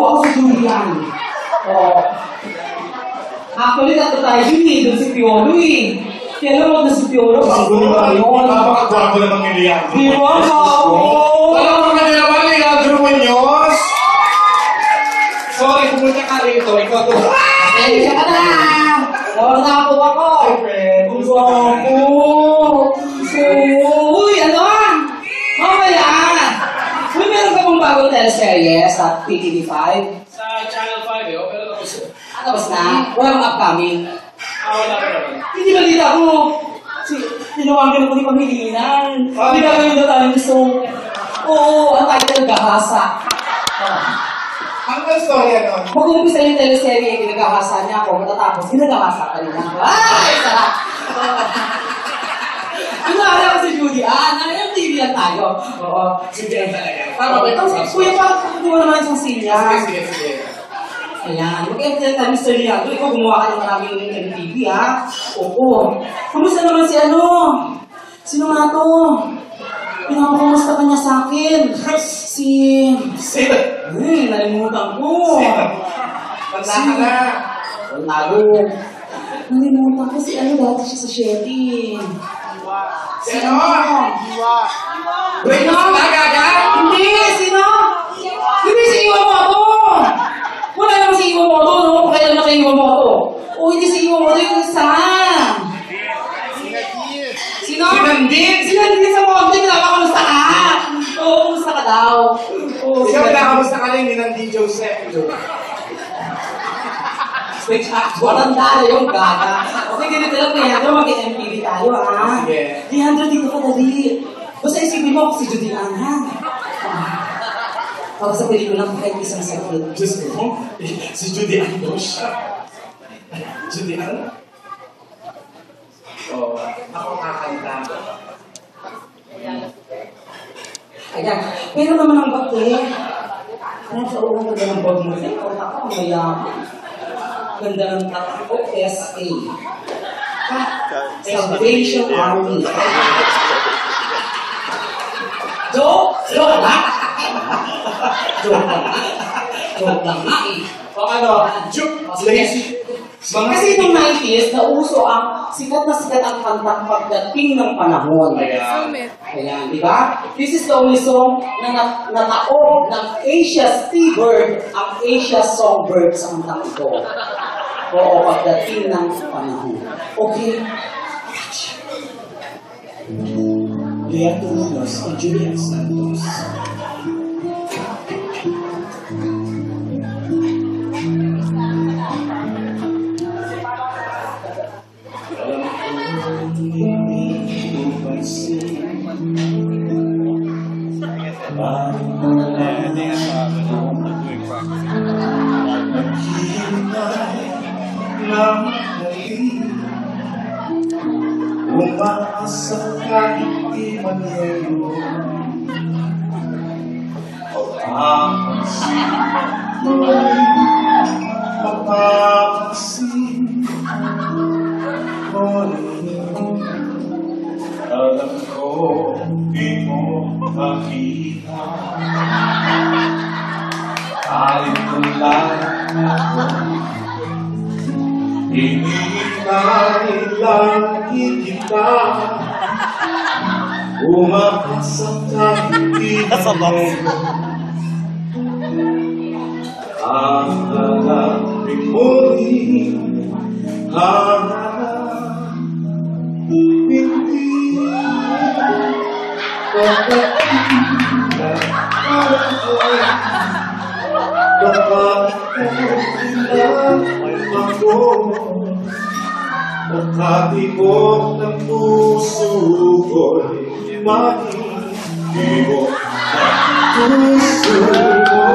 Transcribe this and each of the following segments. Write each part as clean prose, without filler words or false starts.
ako si Julian. Oo. Actually, nato tayo yun eh. Doon si Piolo eh. Kaya alam mo na si Piolo. Ang gulo ba yun? Napakagwapo naman yung Lian. Di ba? Ako! Alam mo na naman, Leandro Muñoz. Sorry, pumunta ka rito. Ikaw to. Ay, siya ka na! Nawarnako ako! Ang gwapo! Uy, ano? Mamaya! Uy, meron ka mong bagong teleserye sa PTV5? Sa Channel 5 eh, pero tapos. Tapos na? Walang upcoming? Wala pa naman. Hindi balita ko. Tinawagan ako ni Pangilinan. Hindi ka lang yung natalong gusto. Oo, ang title Gahasa. Ang storya nun? Mag-umpisa yung teleserye, ginagahasa niya ako. Matatapos, ginagahasa ka rin ako. Ay, sarap! Inaala ko si Judy. Yung TV lang tayo. Oo. Sige talaga. Parang ito, kuya pa, kumuha naman isang sinya. Sige. Ayan, mag-edit na Mr. Leandro. Ikaw gumawa ka ng maraming MTV, ha? Oo. Kumusta naman si ano? Sino nga to? Pinapakamusta ka niya sa akin. Sino? Nalimutan ko. Tanda ka na. Nalo. Nalimutan ko si ano dati siya sa Shetty. Sino? Wait, no? Hindi, sino? Hindi si Iwamoto. Wala naman si Iwamoto, no? Kailan na kay Iwamoto? O, hindi si Iwamoto yung isa. Sino? Sinandin sa Monte, pinapakamusta ka? Oo, kumusta ka daw? Ikaw pinakamusta ka rin ni Nandine Joseph. Matanda na yung gaga. Okay, ganito lang, Leandro, mag-MPV tayo, ha? Sige. Leandro, dito ka dali. Basta isipin mo ako si Judy Ann, ha? Para sa pelikulang kahit isang sakit. Diyos ko, si Judy Ann daw siya. Judy Ann? Oo, ako kakanta. Ayan, pero naman ang bakte. Nasa ulang ganda ng bag mo. Ikaw ako, mayaman. Ganda ng takbo, SA. Salvation Army. Joke lang. Joke lang nga eh. O ano? Lazy. Kasi nung 90s, nauso ang sikat ang kantang pagdating ng panahon. Ayan, di ba? This is the only song na nataog ng Asia Seabird, ang Asia Songbird sa kantang ito. Oo, pagdating ng panahon. Okay? Leandro Muñoz and Julian Santos. Umaasa kahit di man ngayon Pagpapansin Pagpapansin Alam ko di mo makita Kahit lang Hinihintay kita Umaasa kahit di ngayon Ang hanapin mo din Hanapin hindi Pagkakita ako Pagkatibok ng puso ko'y mahihibok ng puso ko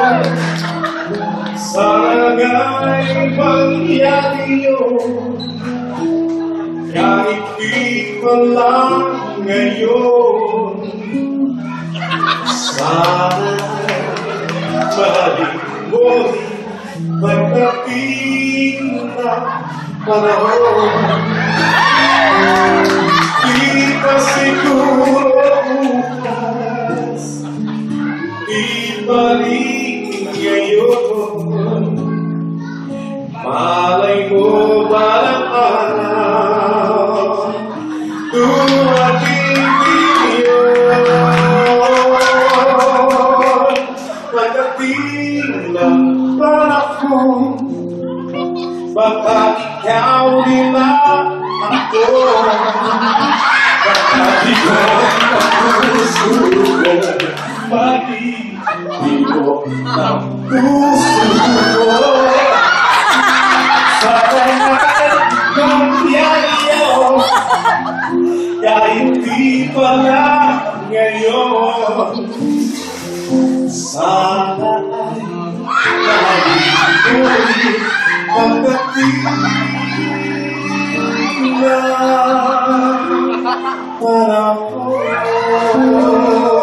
Sana'y mangyari yun Kahit di pa lang ngayon Sana'y balik mo din Pagdating na panahon Di pa siguro bukas Di balik ngayon Malay mo balang araw, dumating iyon. Pagdating ng panahon, baka ikaw din ako. Baka ikaw ang puso ko, pag-ibig ng puso ko. Sa lahat ng yayaw, kahit di pala ngayon, sana ay nahihuli pagdating ng panahon.